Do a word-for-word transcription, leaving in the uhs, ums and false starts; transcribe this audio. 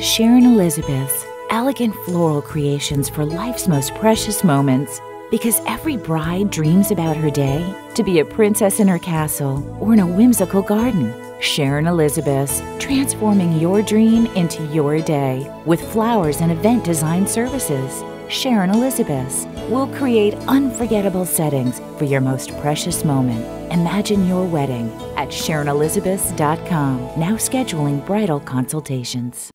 Sharon Elizabeth's elegant floral creations for life's most precious moments. Because every bride dreams about her day to be a princess in her castle or in a whimsical garden. Sharon Elizabeth's, transforming your dream into your day with flowers and event design services. Sharon Elizabeth's will create unforgettable settings for your most precious moment. Imagine your wedding at sharon elizabeths dot com. Now scheduling bridal consultations.